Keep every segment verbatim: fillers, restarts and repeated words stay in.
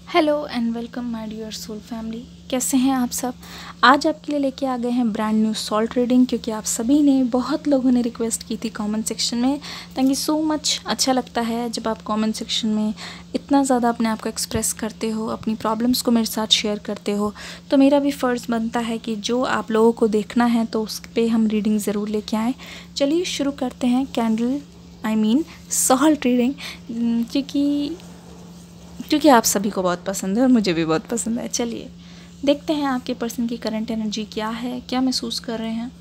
Hello and welcome my dear soul family. कैसे हैं आप सब। आज आपके लिए लेके आ गए हैं ब्रांड न्यू सॉल्ट रीडिंग, क्योंकि आप सभी ने बहुत लोगों ने रिक्वेस्ट की थी कमेंट सेक्शन में। Thank you so much. अच्छा लगता है जब आप कमेंट सेक्शन में इतना ज़्यादा अपने आप को एक्सप्रेस करते हो, अपनी प्रॉब्लम्स को मेरे साथ शेयर करते हो। तो मेरा भी फ़र्ज़ बनता है कि जो आप लोगों को देखना है तो उस पर हम रीडिंग ज़रूर लेके आएँ। चलिए शुरू करते हैं candle I mean salt reading, क्योंकि क्योंकि आप सभी को बहुत पसंद है और मुझे भी बहुत पसंद है। चलिए देखते हैं आपके पर्सन की करंट एनर्जी क्या है, क्या महसूस कर रहे हैं।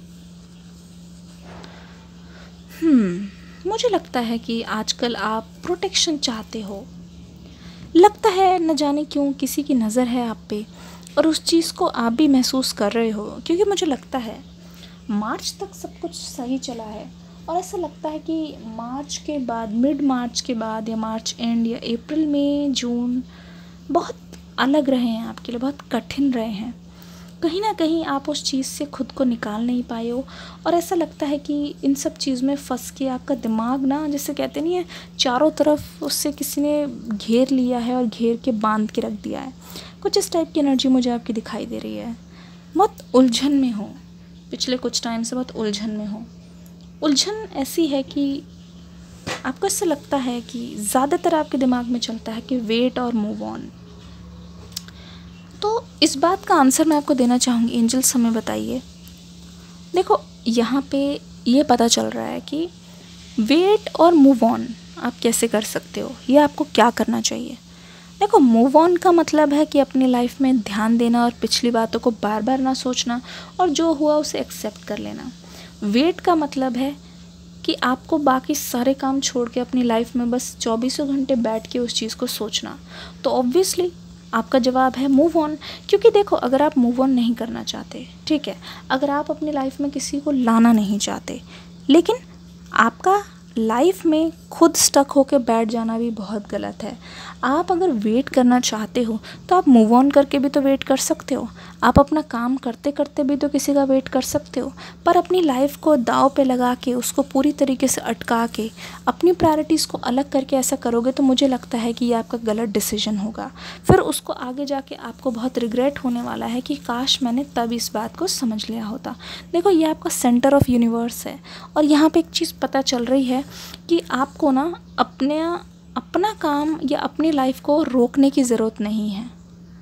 हम्म मुझे लगता है कि आजकल आप प्रोटेक्शन चाहते हो। लगता है न जाने क्यों किसी की नज़र है आप पे और उस चीज़ को आप भी महसूस कर रहे हो, क्योंकि मुझे लगता है मार्च तक सब कुछ सही चला है और ऐसा लगता है कि मार्च के बाद, मिड मार्च के बाद या मार्च एंड या अप्रैल में जून बहुत अलग रहे हैं आपके लिए, बहुत कठिन रहे हैं। कहीं ना कहीं आप उस चीज़ से खुद को निकाल नहीं पाए हो और ऐसा लगता है कि इन सब चीज़ में फंस के आपका दिमाग ना, जैसे कहते नहीं है, चारों तरफ उससे किसी ने घेर लिया है और घेर के बांध के रख दिया है। कुछ इस टाइप की एनर्जी मुझे आपकी दिखाई दे रही है। बहुत उलझन में हो, पिछले कुछ टाइम से बहुत उलझन में हो। उलझन ऐसी है कि आपको ऐसा लगता है कि ज़्यादातर आपके दिमाग में चलता है कि वेट और मूव ऑन। तो इस बात का आंसर मैं आपको देना चाहूँगी। एंजल्स हमें बताइए। देखो यहाँ पे ये पता चल रहा है कि वेट और मूव ऑन आप कैसे कर सकते हो, ये आपको क्या करना चाहिए। देखो, मूव ऑन का मतलब है कि अपनी लाइफ में ध्यान देना और पिछली बातों को बार बार ना सोचना और जो हुआ उसे एक्सेप्ट कर लेना। वेट का मतलब है कि आपको बाकी सारे काम छोड़ के अपनी लाइफ में बस चौबीसों घंटे बैठ के उस चीज़ को सोचना। तो ऑब्वियसली आपका जवाब है मूव ऑन। क्योंकि देखो, अगर आप मूव ऑन नहीं करना चाहते, ठीक है, अगर आप अपनी लाइफ में किसी को लाना नहीं चाहते, लेकिन आपका लाइफ में खुद स्टक होकर बैठ जाना भी बहुत गलत है। आप अगर वेट करना चाहते हो तो आप मूव ऑन करके भी तो वेट कर सकते हो। आप अपना काम करते करते भी तो किसी का वेट कर सकते हो। पर अपनी लाइफ को दांव पे लगा के, उसको पूरी तरीके से अटका के, अपनी प्रायोरिटीज़ को अलग करके ऐसा करोगे तो मुझे लगता है कि ये आपका गलत डिसीजन होगा। फिर उसको आगे जाके आपको बहुत रिग्रेट होने वाला है कि काश मैंने तब इस बात को समझ लिया होता। देखो, ये आपका सेंटर ऑफ यूनिवर्स है और यहाँ पे एक चीज़ पता चल रही है कि आपको ना अपने अपना काम या अपनी लाइफ को रोकने की ज़रूरत नहीं है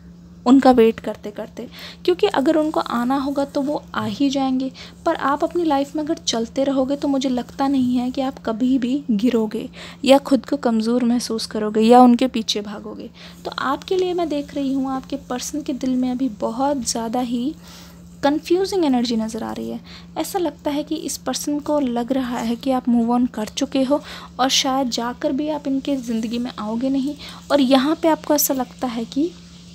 उनका वेट करते करते, क्योंकि अगर उनको आना होगा तो वो आ ही जाएंगे। पर आप अपनी लाइफ में अगर चलते रहोगे तो मुझे लगता नहीं है कि आप कभी भी गिरोगे या खुद को कमज़ोर महसूस करोगे या उनके पीछे भागोगे। तो आपके लिए मैं देख रही हूँ आपके पर्सन के दिल में अभी बहुत ज़्यादा ही कंफ्यूजिंग एनर्जी नज़र आ रही है। ऐसा लगता है कि इस पर्सन को लग रहा है कि आप मूव ऑन कर चुके हो और शायद जाकर भी आप इनके ज़िंदगी में आओगे नहीं। और यहाँ पे आपको ऐसा लगता है कि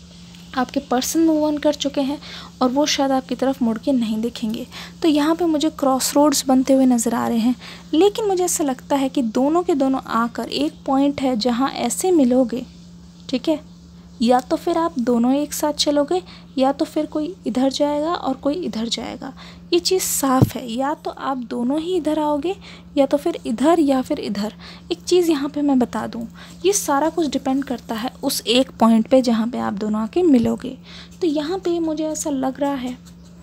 आपके पर्सन मूव ऑन कर चुके हैं और वो शायद आपकी तरफ मुड़ के नहीं देखेंगे। तो यहाँ पे मुझे क्रॉस रोड्स बनते हुए नज़र आ रहे हैं। लेकिन मुझे ऐसा लगता है कि दोनों के दोनों आकर एक पॉइंट है जहाँ ऐसे मिलोगे, ठीक है, या तो फिर आप दोनों एक साथ चलोगे या तो फिर कोई इधर जाएगा और कोई इधर जाएगा। ये चीज़ साफ़ है, या तो आप दोनों ही इधर आओगे या तो फिर इधर या फिर इधर। एक चीज़ यहाँ पे मैं बता दूँ, ये सारा कुछ डिपेंड करता है उस एक पॉइंट पे जहाँ पे आप दोनों आके मिलोगे। तो यहाँ पे मुझे ऐसा लग रहा है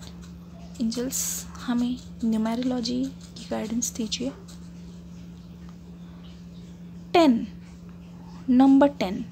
एंजल्स हमें न्यूमेरोलॉजी की गाइडेंस दीजिए। Ten, number ten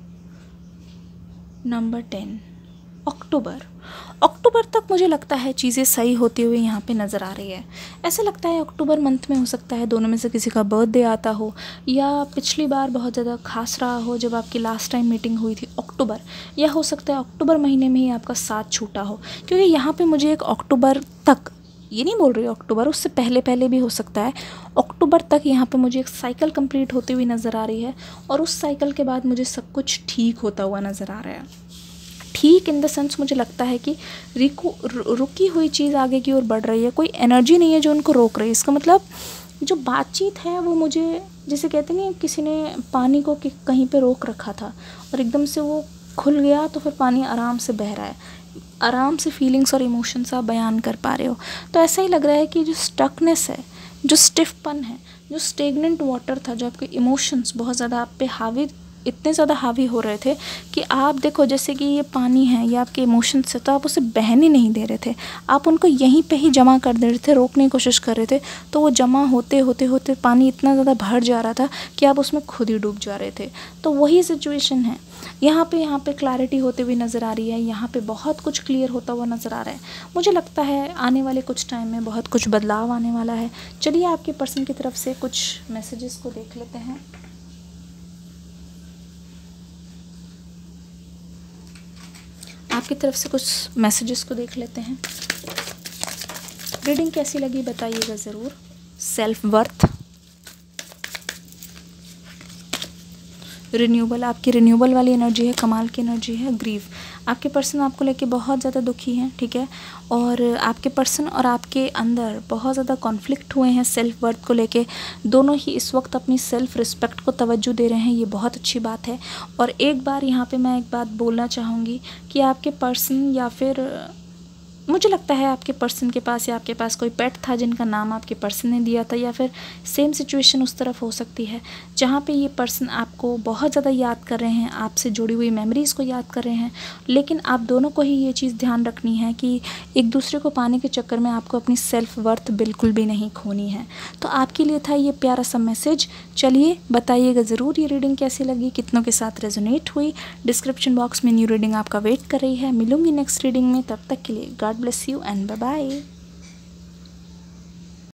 number ten October October तक मुझे लगता है चीज़ें सही होती हुई यहाँ पे नज़र आ रही है। ऐसा लगता है अक्टूबर मंथ में हो सकता है दोनों में से किसी का बर्थडे आता हो या पिछली बार बहुत ज़्यादा खास रहा हो जब आपकी लास्ट टाइम मीटिंग हुई थी अक्टूबर, या हो सकता है अक्टूबर महीने में ही आपका साथ छूटा हो। क्योंकि यहाँ पे मुझे एक अक्टूबर तक, ये नहीं बोल रही हूँ अक्टूबर, उससे पहले पहले भी हो सकता है, अक्टूबर तक यहाँ पे मुझे एक साइकिल कंप्लीट होती हुई नज़र आ रही है और उस साइकिल के बाद मुझे सब कुछ ठीक होता हुआ नज़र आ रहा है। ठीक इन द सेंस मुझे लगता है कि रिकु रुकी हुई चीज़ आगे की ओर बढ़ रही है। कोई एनर्जी नहीं है जो उनको रोक रही है। इसका मतलब जो बातचीत है वो मुझे, जैसे कहते नहीं, किसी ने पानी को कि कहीं पे रोक रखा था और एकदम से वो खुल गया तो फिर पानी आराम से बह रहा है, आराम से फीलिंग्स और इमोशंस आप बयान कर पा रहे हो। तो ऐसा ही लग रहा है कि जो स्टकनेस है, जो स्टिफपन है, जो स्टेगनेंट वाटर था, जो आपके इमोशंस बहुत ज़्यादा आप पे हावी इतने ज़्यादा हावी हो रहे थे कि आप देखो जैसे कि ये पानी है, ये आपके इमोशंस है, तो आप उसे बहने नहीं दे रहे थे, आप उनको यहीं पे ही जमा कर दे रहे थे, रोकने की कोशिश कर रहे थे। तो वो जमा होते होते होते पानी इतना ज़्यादा भर जा रहा था कि आप उसमें खुद ही डूब जा रहे थे। तो वही सिचुएशन है यहाँ पे। यहाँ पे क्लैरिटी होते हुए नज़र आ रही है, यहाँ पे बहुत कुछ क्लियर होता हुआ नज़र आ रहा है। मुझे लगता है आने वाले कुछ टाइम में बहुत कुछ बदलाव आने वाला है। चलिए आपके पर्सन की तरफ से कुछ मैसेजेस को देख लेते हैं। आपकी तरफ से कुछ मैसेजेस को देख लेते हैं। रीडिंग कैसी लगी बताइएगा ज़रूर। सेल्फ वर्थ, रिन्यूअल, आपकी रिन्यूअल वाली एनर्जी है, कमाल की एनर्जी है। ग्रीव, आपके पर्सन आपको लेके बहुत ज़्यादा दुखी हैं, ठीक है, और आपके पर्सन और आपके अंदर बहुत ज़्यादा कॉन्फ्लिक्ट हुए हैं सेल्फ वर्थ को लेके। दोनों ही इस वक्त अपनी सेल्फ रिस्पेक्ट को तवज्जो दे रहे हैं, ये बहुत अच्छी बात है। और एक बार यहाँ पे मैं एक बात बोलना चाहूँगी कि आपके पर्सन या फिर मुझे लगता है आपके पर्सन के पास या आपके पास कोई पेट था जिनका नाम आपके पर्सन ने दिया था, या फिर सेम सिचुएशन उस तरफ हो सकती है जहाँ पे ये पर्सन आपको बहुत ज़्यादा याद कर रहे हैं, आपसे जुड़ी हुई मेमोरीज़ को याद कर रहे हैं। लेकिन आप दोनों को ही ये चीज़ ध्यान रखनी है कि एक दूसरे को पाने के चक्कर में आपको अपनी सेल्फ वर्थ बिल्कुल भी नहीं खोनी है। तो आपके लिए था ये प्यारा सा मैसेज। चलिए बताइएगा ज़रूर ये रीडिंग कैसी लगी, कितनों के साथ रेजोनेट हुई। डिस्क्रिप्शन बॉक्स में न्यू रीडिंग आपका वेट कर रही है। मिलूंगी नेक्स्ट रीडिंग में, तब तक के लिए God bless you and bye bye.